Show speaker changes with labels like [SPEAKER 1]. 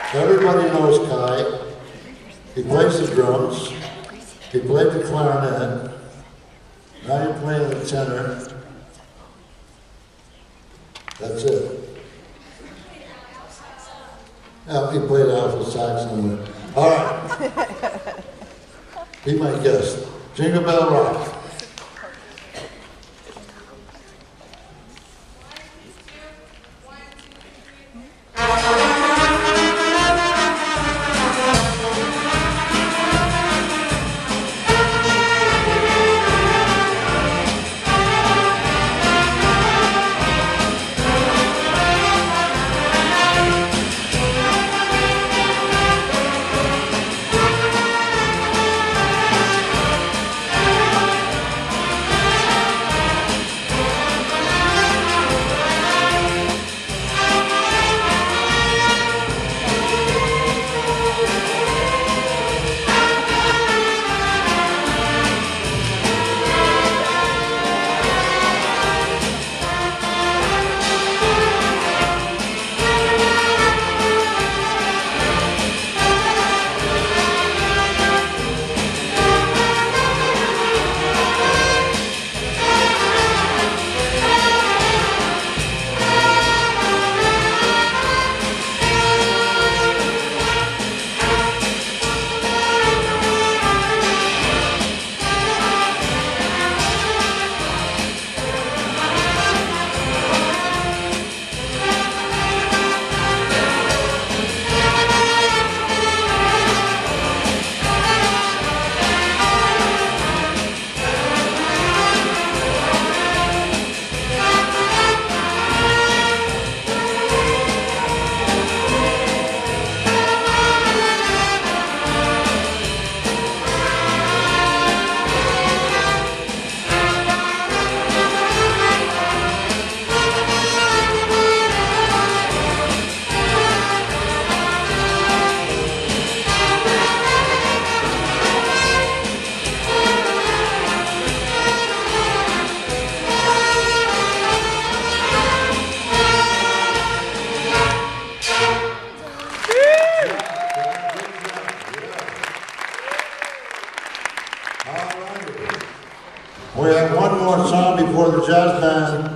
[SPEAKER 1] Everybody knows Kai. He plays the drums. He played the clarinet. Now you're playing the tenor. That's it. Yeah, he played alto saxophone. All right. Be my guest. Jingle Bell Rock. We have one more song before the jazz band